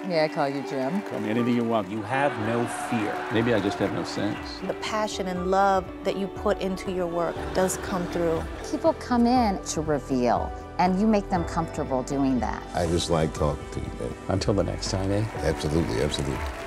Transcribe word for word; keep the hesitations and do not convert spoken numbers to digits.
Yeah, I call you Jim. Call me anything you want. You have no fear. Maybe I just have no sense. The passion and love that you put into your work does come through. People come in to reveal, and you make them comfortable doing that. I just like talking to you, babe. Until the next time, eh? Absolutely, absolutely.